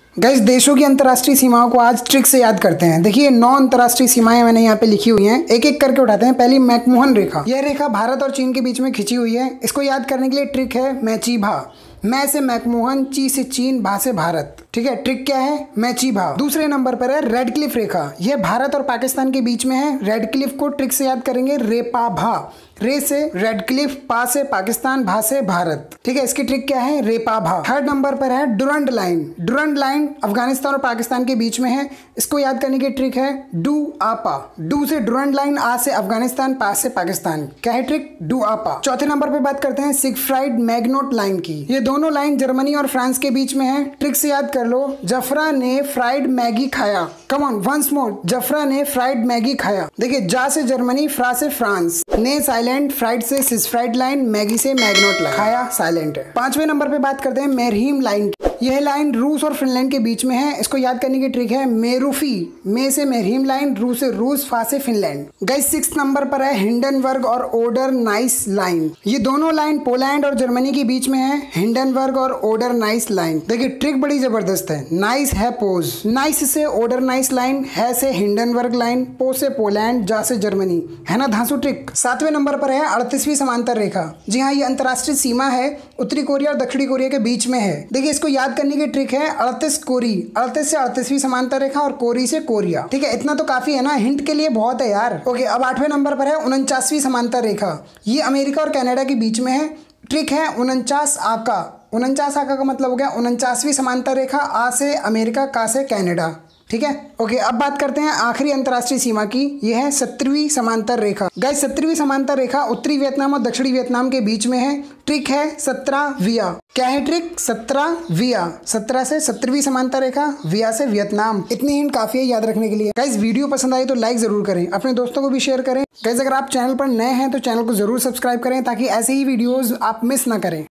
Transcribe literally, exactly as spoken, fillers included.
Guys, देशों की अंतर्राष्ट्रीय सीमाओं को आज ट्रिक से याद करते हैं। देखिए, नौ अंतर्राष्ट्रीय सीमाएं मैंने यहाँ पे लिखी हुई हैं, एक एक करके उठाते हैं। पहली मैकमोहन रेखा, यह रेखा भारत और चीन के बीच में खिंची हुई है। इसको याद करने के लिए ट्रिक है मैची भा। मै से मैकमोहन, ची से चीन, भा से भारत। ठीक है, ट्रिक क्या है? मैची भा। दूसरे नंबर पर है रेड क्लिफ रेखा, यह भारत और पाकिस्तान के बीच में है। रेड क्लिफ को ट्रिक से याद करेंगे रेपा भा। रे से रेड क्लिफ, पा से पाकिस्तान, भा से भारत। ठीक है, इसकी ट्रिक क्या है? रेपा भा। थर्ड नंबर पर है Durand line. Durand line Afghanistan और पाकिस्तान के बीच में है। इसको याद करने की ट्रिक है डू आपा। डू से डुरंड लाइन, आ से अफगानिस्तान, पा से पाकिस्तान। क्या है ट्रिक? डू आपा। चौथे नंबर पे बात करते हैं सिगफ्राइड मैग्नोट लाइन की। ये दोनों लाइन जर्मनी और फ्रांस के बीच में है। ट्रिक से याद कर लो, जफरा ने फ्राइड मैगी खाया। कम ऑन, वंस मोर, जफरा ने फ्राइड मैगी खाया। देखिए, जा से जर्मनी, फ्रा से फ्रांस, ने साइलेंट, फ्राइड से सिसफ्राइड लाइन, मैगी से मैग्नोट लाइन। खाया साइलेंट है। पांचवें नंबर पे बात करते हैं मेरहीम लाइन। यह लाइन रूस और फिनलैंड के बीच में है। इसको याद करने की ट्रिक है मेरूफी। मे से मेरहीम लाइन, रू से रूस, फा से फिनलैंड। गाइस, सिक्स नंबर पर है हिंडनबर्ग और ओडर नाइस लाइन। ये दोनों लाइन पोलैंड और जर्मनी के बीच में है। हिंडनबर्ग और ओडर नाइस लाइन। देखिए, ट्रिक बड़ी जबरदस्त है। नाइस है पोज, नाइस से ओडर नाइस लाइन, है से हिंडनबर्ग लाइन, पो से पोलैंड, जा से जर्मनी। है ना धांसू ट्रिक। सातवें नंबर पर है अड़तीसवीं समांतर रेखा। जी हाँ, ये अंतरराष्ट्रीय सीमा है, उत्तरी कोरिया और दक्षिणी कोरिया के बीच में है। देखिए, इसको याद करने की ट्रिक है अड़तीस कोरी। अड़तीस से अड़तीसवीं समांतर रेखा और कोरी से कोरिया। ठीक है, इतना तो काफी है ना, हिंट के लिए बहुत है यार। ओके, अब आठवें नंबर पर है उनचासवीं समांतर रेखा। ये अमेरिका और कनाडा के बीच में है। ट्रिक है उनचास आका। उनचास आका का मतलब हो गया उनचासवीं समांतर रेखा, आ से अमेरिका, का से कनाडा। ठीक है, ओके, अब बात करते हैं आखिरी अंतर्राष्ट्रीय सीमा की। यह है सत्रहवीं समांतर रेखा। गाइस, सत्रहवीं समांतर रेखा उत्तरी वियतनाम और दक्षिणी वियतनाम के बीच में है। ट्रिक है सत्रह विया। क्या है ट्रिक? सत्रह विया। सत्रह से सत्रहवीं समांतर रेखा, विया से वियतनाम। इतनी हिंट काफी है याद रखने के लिए। गाइस, वीडियो पसंद आई तो लाइक जरूर करें, अपने दोस्तों को भी शेयर करें। गाइस, अगर आप चैनल पर नए हैं तो चैनल को जरूर सब्सक्राइब करें ताकि ऐसे ही वीडियोज आप मिस ना करें।